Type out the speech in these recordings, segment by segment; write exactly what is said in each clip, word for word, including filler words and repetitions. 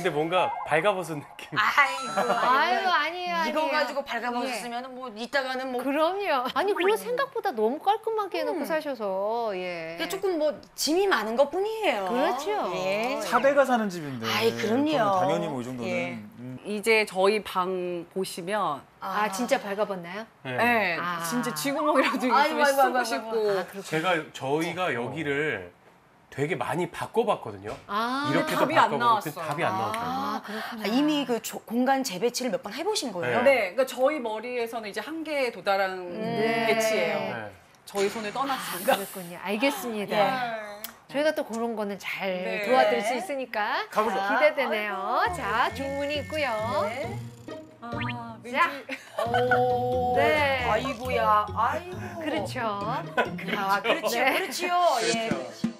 근데 뭔가 발가벗은 느낌. 아이고, 아유, 아니에요, 이거 아니에요. 가지고 발가벗었으면 뭐 이따가는 뭐 그럼요. 아니, 그리고 생각보다 너무 깔끔하게 해놓고 음. 사셔서, 예. 이게 조금 뭐 짐이 많은 것 뿐이에요. 그렇죠. 예. 사대가 사는 집인데. 아이, 그럼요. 그러면 당연히 뭐 이 정도는. 예. 음. 이제 저희 방 보시면 아, 진짜 발가벗나요? 네. 네, 아. 진짜 쥐구멍이라도 있으면 아이고, 아이고, 아이고, 쓰고 아이고. 싶고. 제가 저희가 여기를 되게 많이 바꿔봤거든요. 아, 이렇게도 답이 안 바꿔보고 나왔어요. 답이 안 나왔어요. 아, 그렇구나. 아, 이미 그 조- 공간 재배치를 몇 번 해보신 거예요? 네. 네, 그러니까 저희 머리에서는 이제 한계에 도달한 네. 배치예요. 네. 저희 손을 떠났습니다. 그렇군요. 알겠습니다. 예. 저희가 또 그런 거는 잘 네. 도와드릴 수 있으니까 가보죠. 기대되네요. 자, 중문이 있고요. 네. 아, 왠지 자. 오. 네. 아이고야. 아이고. 그렇죠. 아, 그렇지요. 네. 그렇지요. 예. 그렇죠.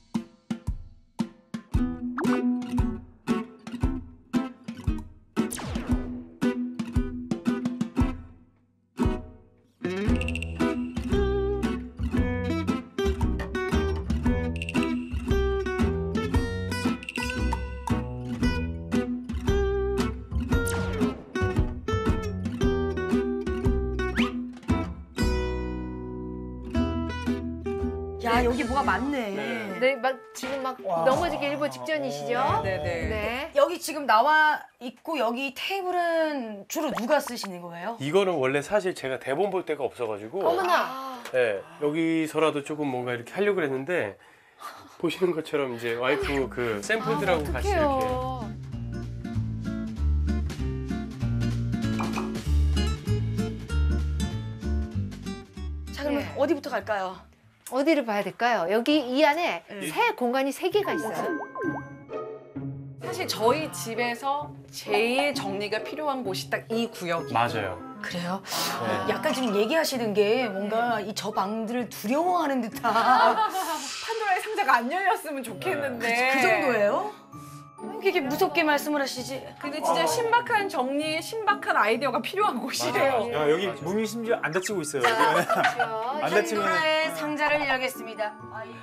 야, 여기 뭐가 많네. 네. 네, 막 지금 막 넘어지기 일보 직전이시죠? 네, 네. 네. 여기 지금 나와 있고 여기 테이블은 주로 누가 쓰시는 거예요? 이거는 원래 사실 제가 대본 볼 데가 없어가지고 어머나. 네, 여기서라도 조금 뭔가 이렇게 하려고 했는데 보시는 것처럼 이제 와이프 그 샘플들하고 같이 이렇게 어떡해요. 자, 그러면 네. 어디부터 갈까요? 어디를 봐야 될까요? 여기 이 안에 네. 새 공간이 세 개가 있어요. 사실 저희 집에서 제일 정리가 필요한 곳이 딱 이 구역이에요. 맞아요. 그래요? 네. 약간 지금 얘기하시는 게 뭔가 이 저 방들을 두려워하는 듯한 판도라의 상자가 안 열렸으면 좋겠는데. 그 정도예요? 왜 이렇게 무섭게 말씀을 하시지? 근데 진짜 신박한 정리에 신박한 아이디어가 필요한 곳이에요. 야, 여기 문이 심지어 안 닫히고 있어요. 여기는. 그렇죠. 안 다치면. 판도라의 상자를 열겠습니다. 아이고.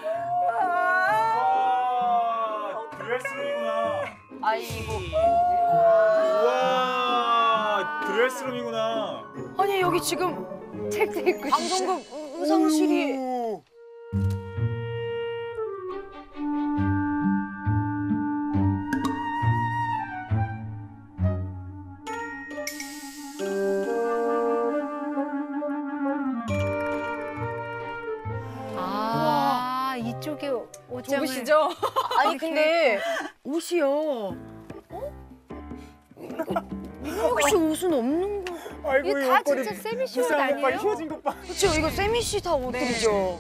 와, 드레스룸이구나. 아이고. 와, 드레스룸이구나. 아니 여기 지금 책도 있고. 방송국 의상실이 오. 아, 이쪽에 옷장을. 좁으시죠? 아니 근데 옷이요. 어? 혹시 옷은 없는 거? 아이고, 이거 이 다 옷걸이 진짜 세미씨 옷 불쌍한 것 봐, 아니에요? 휘어진 것 봐. 그렇죠. 이거 세미 씨 다 옷들이죠.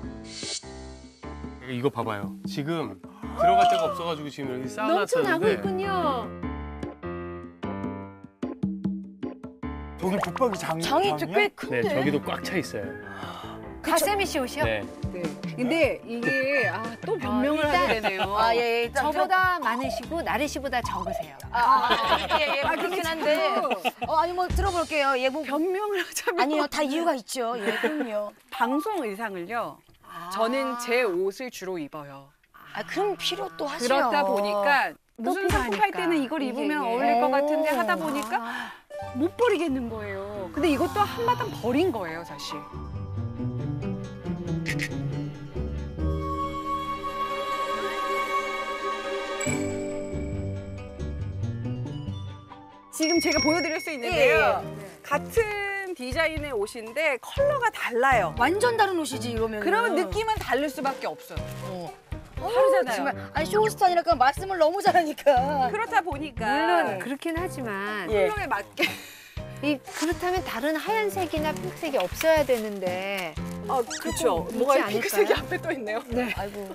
이거 봐봐요. 지금 들어갈 데가 없어가지고 지금 여기 넘쳐나고 쌓아놨었는데 있군요. 저기 붙박이 장, 장이 장이야? 꽤 큰데. 네, 저기도 꽉 차 있어요. 다 세미씨 옷이요? 네. 네. 근데 이게 아, 또 변명을 아, 일단- 하게 되네요. 아, 예, 예. 일단 저보다 많으시고 나래 씨보다 적으세요. 아, 아, 예, 예. 아, 그렇긴 한데. 어, 아니 뭐 들어볼게요. 예, 뭐 변명을 하자면 아니요, 다 이유가 있죠. 예, 그럼요. 방송 의상을요. 저는 제 옷을 주로 입어요. 아, 그럼 필요 또 하죠. 그렇다 보니까 무슨 필요하니까. 상품 할 때는 이걸 이게, 입으면 이게. 어울릴 것 같은데 오. 하다 보니까 못 버리겠는 거예요. 근데 이것도 한바탕 버린 거예요, 사실. 지금 제가 보여드릴 수 있는데요. 같은 디자인의 옷인데 컬러가 달라요. 완전 다른 옷이지 이러면. 그러면 느낌은 다를 수밖에 없어요. 어. 다르잖아요. 정말 아니 쇼스타니까 말씀을 너무 잘하니까. 그렇다 보니까 물론 그렇긴 하지만 예. 컬러에 맞게. 이 그렇다면 다른 하얀색이나 핑크색이 없어야 되는데 아, 그렇죠. 있지 뭐가 않을까요? 핑크색이 앞에 또 있네요. 네. 아이고.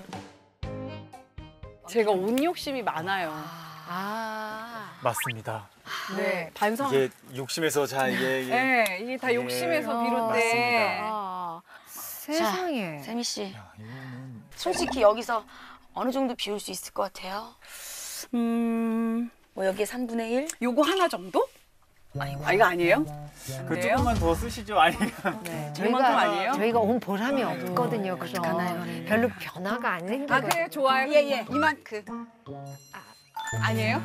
제가 옷 욕심이 많아요. 아, 맞습니다. 네. 반성. 이게 욕심에서 자 이게, 이게 네, 이게 다 예. 욕심에서 어, 비롯돼. 아, 세상에. 세미 씨, 야, 이거는 솔직히 여기서 어느 정도 비울 수 있을 것 같아요? 음, 뭐 여기에 삼분의 일? 요거 하나 정도? 아이고. 아, 이거 아니에요? 그 그래요? 조금만 더 쓰시죠. 아니 이만큼 저희가 아니에요? 저희가 온 보람이 없거든요. 그럼 어떡하나요, 그러면. 별로 변화가 안 생기고. 아, 그래, 좋아요. 예, 예. 이만큼. 아니에요?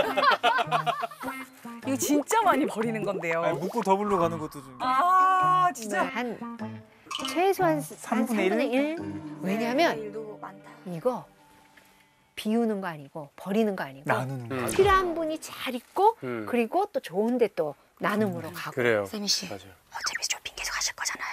이거 진짜 많이 버리는 건데요. 아니, 묵고 더블로 가는 것도 좀. 아 진짜. 네, 한 최소한 한 삼분의 삼분의 일? 일? 왜냐면 일도 많다. 이거 비우는 거 아니고 버리는 거 아니고 나누는 거. 음. 필요한 분이 잘 있고 음. 그리고 또 좋은데 또 나눔으로 가고. 그래요. 세미 씨, 맞아요. 어차피 쇼핑 계속 하실 거잖아요.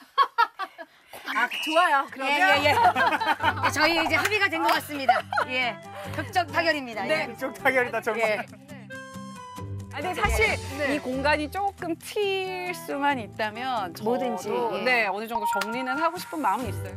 아 좋아요. 그러면 예, 예, 예. 저희 이제 합의가 된 것 같습니다. 예, 극적 타결입니다. 네. 예. 쪽 타결이다 정말. 예. 아니 사실 네. 이 공간이 조금 튈 수만 있다면 저도 뭐든지, 예. 네 어느 정도 정리는 하고 싶은 마음이 있어요.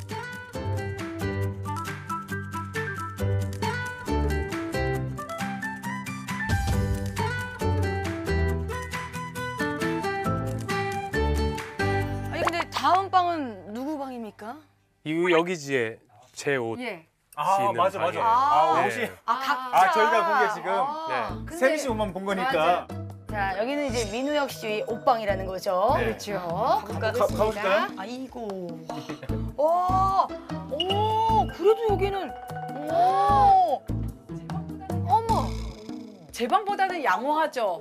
아니 근데 다음 방은 누구 방입니까? 이 여기지에 제 옷. 예. 아 있는 맞아 맞아. 방이에요. 아, 네. 옷이. 아 각자. 아 저희가 본 게 지금 아, 네. 근데- 세미 씨 옷만 본 거니까. 자 여기는 이제 민우혁 씨 옷방이라는 거죠. 네. 그렇죠. 가, 가보실까요? 아이고. 와, 오, 그래도 여기는 오, 어머. 제 방보다는 양호하죠.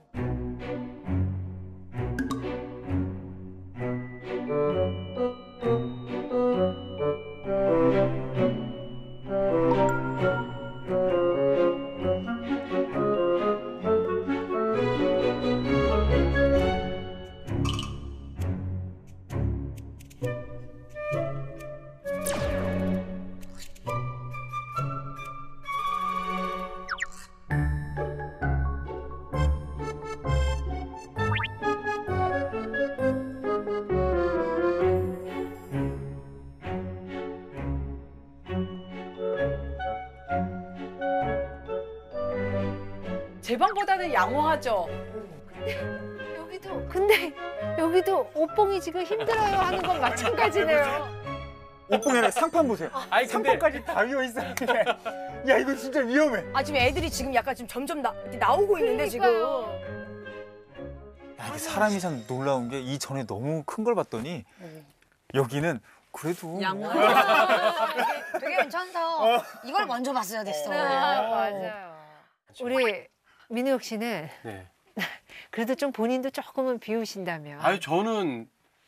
제 방보다는 양호하죠. 여기도 근데 여기도 옷봉이 지금 힘들어요 하는 건 마찬가지네요. 옷봉에 아니라 상판 보세요. 아니 근데 상판까지 다 위어 있어요. 야 이거 진짜 위험해. 아 지금 애들이 지금 약간 지금 점점 나, 나오고 있는데 지금. 그러니까요. 야, 이게 사람이 참 놀라운 게 이전에 너무 큰 걸 봤더니 여기는 그래도 양호하죠. 아, 되게, 되게 괜찮다. 이걸 먼저 봤어야 됐어. 네, 맞아요. 우리 민우혁 씨는 네. 그래도 좀 본인도 조금은 비우신다면. 아니 저는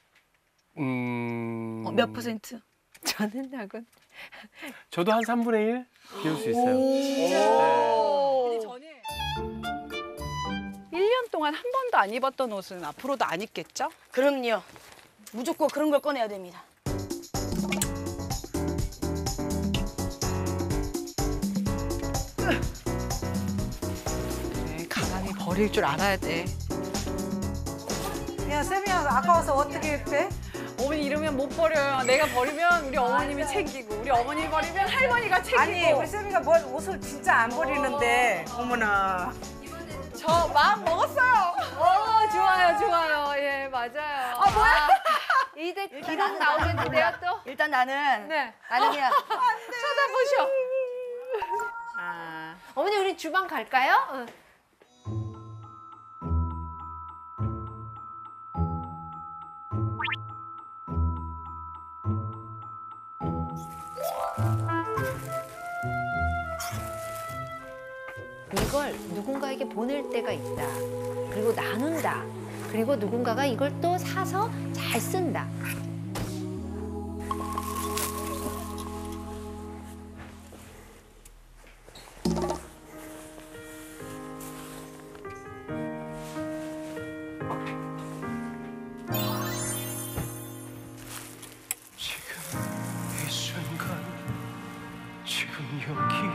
음. 어, 몇 퍼센트? 저는 나군. 저도 한 삼분의 일 비울 수 있어요. 근데 저는 일 년 동안 한 번도 안 입었던 옷은 앞으로도 안 입겠죠? 그럼요. 무조건 그런 걸 꺼내야 됩니다. 네, 가만히 버릴 줄 알아야 돼. 야, 쌤이야, 아까워서 어떻게 해? 어머니 이러면 못 버려요. 내가 버리면 우리 어머님이 챙기고 우리 어머니 버리면 할머니가 챙기고. 아니, 우리 쌤이가 뭘 옷을 진짜 안 버리는데. 어머나. 저 마음 먹었어요. 어, 좋아요, 좋아요. 예, 맞아요. 아, 뭐야? 이대 기록 나오겠는데요, 또? 일단 나는 네. 나는 그냥 쳐다보셔. 아, 어머니, 우리 주방 갈까요? 응. 이걸 누군가에게 보낼 때가 있다. 그리고 나눈다. 그리고 누군가가 이걸 또 사서 잘 쓴다. 지금 이 순간 지금 여기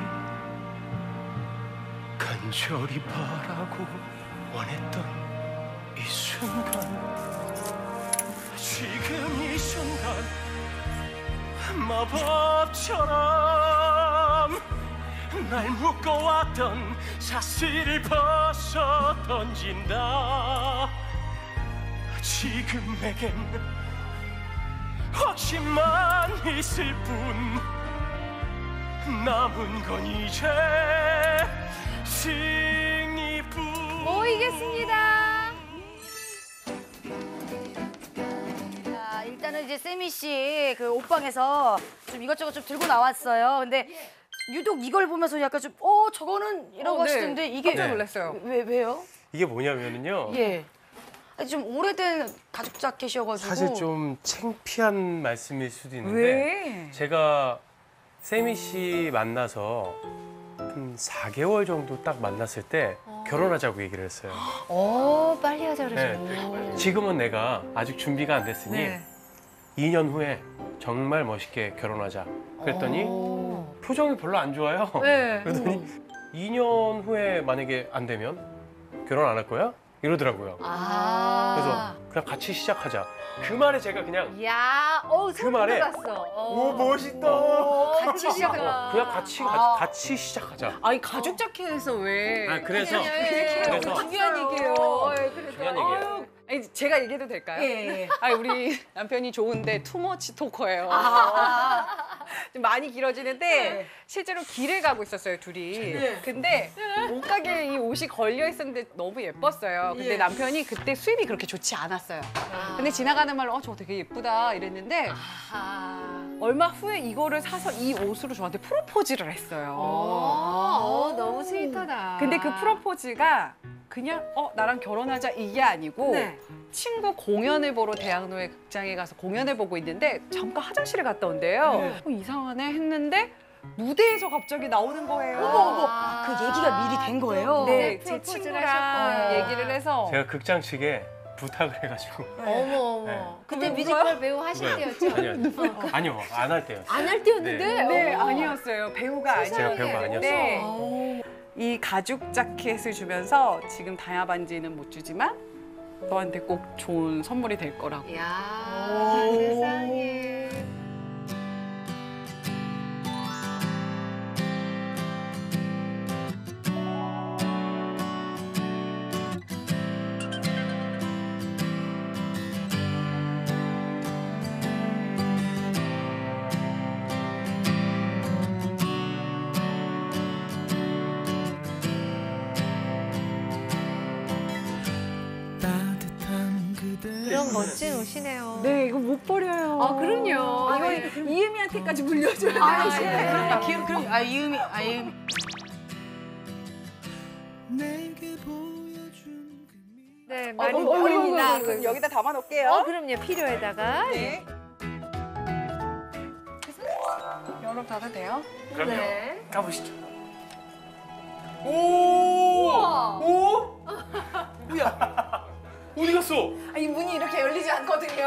간절히 바라고 원했던 이 순간 지금 이 순간 마법처럼 날 묶어왔던 사슬을 벗어 던진다. 지금에겐 혹시만 있을 뿐 남은 건 이제 승리뿐. 모이겠습니다. 자, 일단은 이제 세미 씨 그 옷방에서 좀 이것저것 좀 들고 나왔어요. 근데 유독 이걸 보면서 약간 좀 어 저거는 이라고 어, 네. 하시던데 이게 깜짝 네. 놀랐어요. 왜 왜요? 이게 뭐냐면은요. 예. 아니, 좀 오래된 가죽 자켓이어가지고 사실 좀 창피한 말씀일 수도 있는데 왜? 제가 세미 씨 만나서 한 사 개월 정도 딱 만났을 때 결혼하자고 얘기를 했어요. 어, 빨리 하자 그러죠. 네. 지금은 내가 아직 준비가 안 됐으니 네. 이 년 후에 정말 멋있게 결혼하자. 그랬더니 어. 표정이 별로 안 좋아요. 네. 그랬더니 이 년 후에 만약에 안 되면 결혼 안 할 거야? 이러더라고요. 아. 그래서 그냥 같이 시작하자. 그 말에 제가 그냥 야, 어, 그 소름 말에 돋았어. 어. 오 멋있다. 같이 시작하자. 그냥 같이 같이, 같이 시작하자. 아니 가죽 자켓에서 왜? 아 그래서 아니, 아니, 아니, 아니. 그래서 중요한 얘기예요. 어, 예, 그래도. 중요한 얘기예요. 아유, 아니, 제가 얘기해도 될까요? 예. 아니 우리 남편이 좋은데 투머치 토커예요. 좀 많이 길어지는데 실제로 길을 가고 있었어요 둘이. 근데 옷가게에 이 옷이 걸려 있었는데 너무 예뻤어요. 근데 남편이 그때 수입이 그렇게 좋지 않았어요. 근데 지나가는 말로 어 저거 되게 예쁘다 이랬는데 아. 얼마 후에 이거를 사서 이 옷으로 저한테 프로포즈를 했어요. 어, 어, 너무 스윗하다. 근데 그 프로포즈가 그냥 어 나랑 결혼하자 이게 아니고 네. 친구 공연을 보러 대학로의 극장에 가서 공연을 보고 있는데 잠깐 화장실에 갔다 온대요. 어, 이상하네 했는데 무대에서 갑자기 나오는 거예요. 어머 어머 그 얘기가 미리 된 거예요. 네, 네, 제 프로포즈를 친구랑 하셨구나. 얘기를 해서 제가 극장 측에 부탁을 해가지고 어머, 어머. 네. 그때 누구요? 뮤지컬 배우 하실 때였죠? 아니요 아니요 안 할 때요. 안 할 때였는데? 네 어. 아니었어요. 배우가 제가 아니었는데 배우가 아니었어요. 어. 이 가죽 자켓을 주면서 지금 다이아 반지는 못 주지만 너한테 꼭 좋은 선물이 될 거라고. 야, 세상에. 그런 멋진 옷이네요. 네 이거 못 버려요. 아, 그럼요. 이거 네. 이은미한테까지 물려줘야 돼요. 아, 네. 그럼 기 그럼 아 이음이 아 이음 네, 어, 많이 너무 어울립니다. 어울린다. 그럼 여기다 담아놓을게요. 어, 그럼요. 필요에다가. 네. 열어 닫아도 돼요? 그럼요. 네. 가보시죠. 오! 오? 뭐야? 어디 갔어? 아, 이 문이 이렇게 열리지 않거든요.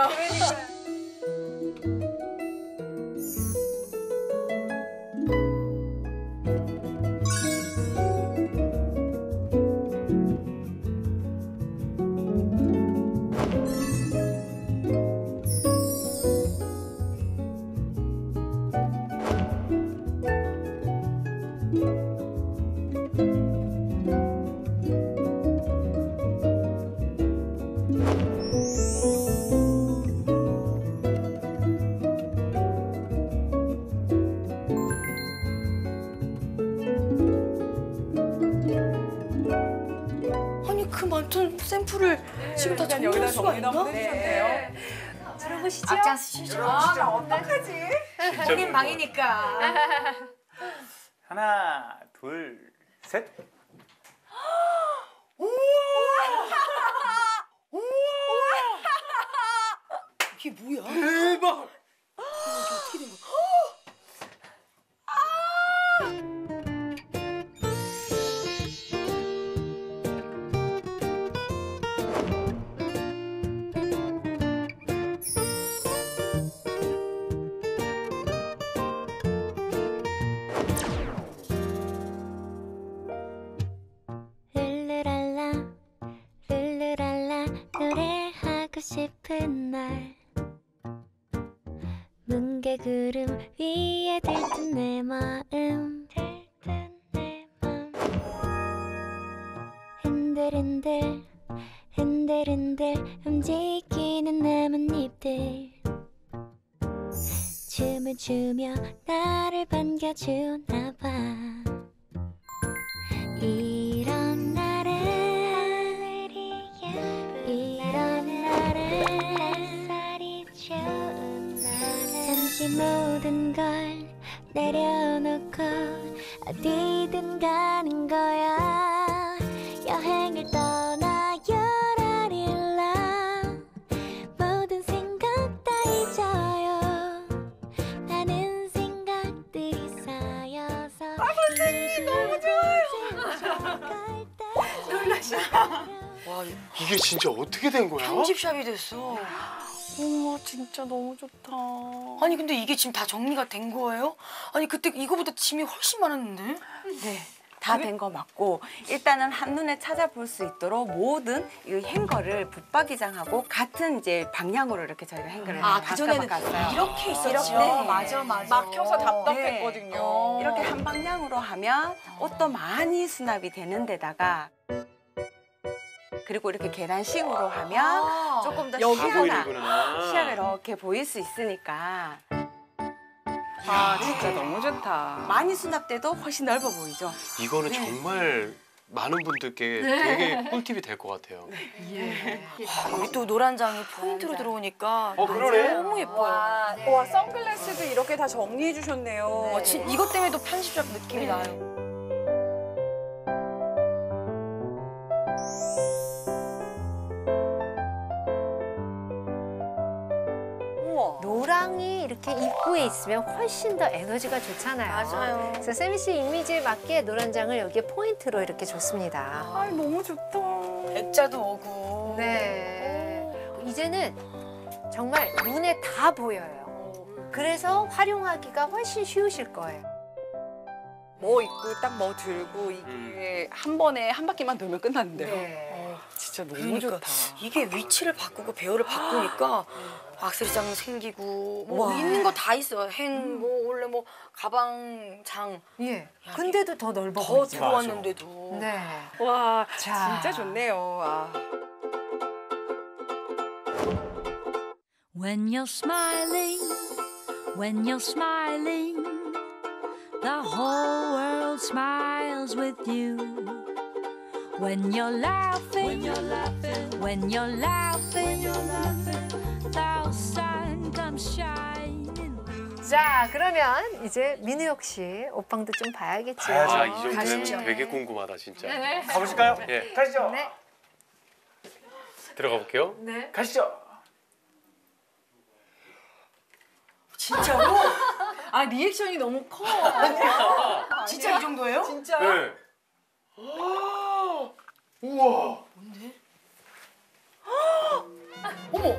아니 그 많던 샘플을 지금 다 일단 정리할 여기다 수가 있나? 정리하면 되는데요. 들어보시죠. 앞장 쓰시죠. 아, 나 어떡하지? 본인 방이니까. 하나, 둘, 셋. 이게 뭐야? 대박! 어떻게 된 거야? 룰루랄라 룰루랄라 노래하고 싶은 날 뭉게구름 위에 들뜬 내 마음 들뜬 내 마음 흔들흔들 흔들흔들 움직이는 나뭇잎들 춤을 추며 나를 반겨주나 봐 이런 날은 이런 날은 햇살이 좋은 날은 잠시 모든 걸 내려놓고 어디든 가는 거야. 여행을 떠나요 라릴라. 모든 생각 다 잊어요. 많은 생각들이 쌓여서 아 선생님 너무 좋아요. 와, 이게 진짜 어떻게 된 거야? 편집샵이 됐어. 어머 진짜 너무 좋다. 아니 근데 이게 지금 다 정리가 된 거예요? 아니 그때 이거보다 짐이 훨씬 많았는데? 네. 다 된 거 맞고 일단은 한눈에 찾아볼 수 있도록 모든 이 행거를 붙박이장하고 같은 이제 방향으로 이렇게 저희가 행거를 아, 그전에는 바꿔봤어요. 이렇게 있었죠. 네. 맞아, 맞아. 막혀서 답답했거든요. 네. 이렇게 한 방향으로 하면 옷도 많이 수납이 되는 데다가 그리고 이렇게 계단식으로 하면 아, 조금 더 여기 시야가 보이는구나. 시야가 이렇게 보일 수 있으니까 아 진짜 너무 좋다. 많이 수납돼도 훨씬 넓어 보이죠. 이거는 정말 많은 분들께 되게 꿀팁이 될 것 같아요. 여기 또 노란 장이 포인트로 들어오니까 어, 그러네. 너무 예뻐요. 와 선글라스도 이렇게 다 정리해 주셨네요. 어, 진, 이것 때문에도 편집샵 느낌이 나요. 우와. 노랑이 이렇게 입구에 있으면 훨씬 더 에너지가 좋잖아요. 맞아요. 그래서 세미 씨 이미지에 맞게 노란장을 여기에 포인트로 이렇게 줬습니다. 아 너무 좋다. 액자도 오고. 네. 이제는 정말 눈에 다 보여요. 그래서 활용하기가 훨씬 쉬우실 거예요. 뭐 입고 딱 뭐 들고 이게 한 번에 한 바퀴만 돌면 끝났는데요. 네. 어, 진짜 너무 그러니까 좋다. 이게 위치를 바꾸고 배열을 바꾸니까 악세사리장 생기고 뭐 있는 거 다 있어요. 행, 뭐 원래 뭐 가방, 장 예. 근데도 더 넓어 더 보이죠. 들어왔는데도. 네. 와 자. 진짜 좋네요. 아. When you're smiling, when you're smiling, the whole world smiles with you. When you're laughing, when you're laughing, when you're laughing, the sun comes shining through. 자, 그러면 이제 민우혁 씨 옷방도 좀 봐야겠죠. 봐야죠. 아, 이 정도면 가시죠. 되게 궁금하다, 진짜. 가보실까요? 예. 가시죠. 네. 들어가 볼게요. 네. 가시죠. 진짜로? 아 리액션이 너무 커. 진짜 이 정도예요? 진짜. 네. 우와. 어머.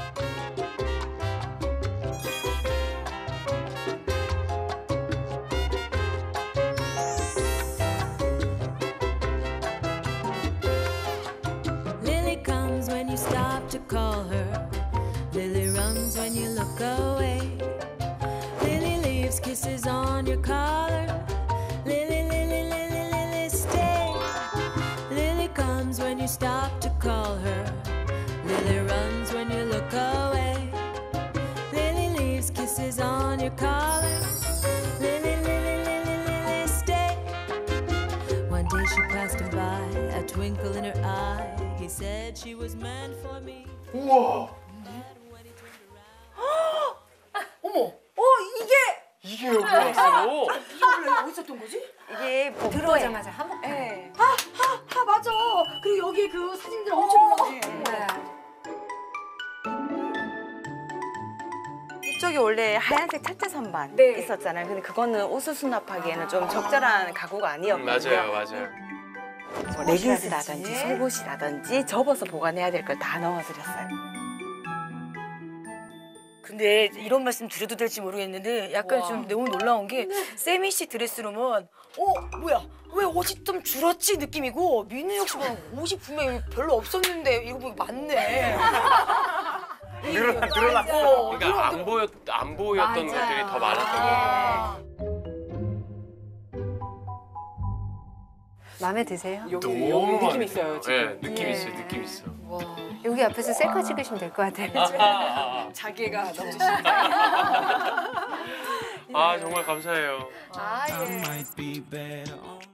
Lily comes when you stop to call her. Lily runs when you look away. Lily leaves kisses on your collar. Lily, Lily, Lily, Lily, stay. Lily comes when you stop to call her. Lily runs when you look away. Lily leaves kisses on your collar. Lily, Lily, Lily, Lily, stay. One day she passed him by, a twinkle in her eye. He said she was meant for me. 우와. 어머. 어 이게 이게 여기 왔어. 이게 원래 어디 있었던 거지? 이게 복도에 들어오자마자 한복. 네. 아 맞아. 그리고 여기에 그 사진들 엄청 많네. 네. 이쪽에 원래 하얀색 철제 선반 네. 있었잖아요. 근데 그거는 옷을 수납하기에는 좀 적절한 가구가 아니었거든요. 맞아요, 맞아요. 뭐 레깅스라든지 속옷이라든지 접어서 보관해야 될 걸 다 넣어드렸어요. 근데 이런 말씀 드려도 될지 모르겠는데 약간 좀 너무 놀라운 게 세미 씨 드레스룸은 어 뭐야 왜 옷이 좀 줄었지 느낌이고 민우혁 씨 보면 옷이 분명히 별로 없었는데 이거 보니 많네. 늘어, 늘어났어. 어, 그러니까 안 보였 안 보였던 맞아요. 것들이 더 많았던 거예요. 마음에 드세요? 여기, 너무 여기 느낌 많네. 있어요 지금. 네, 느낌 예. 있어요, 느낌 있어. 여기 앞에서 셀카 찍으시면 될 것 같아요. 자기가 넘치신다. 아 정말 감사해요. 아, 예. might be better off.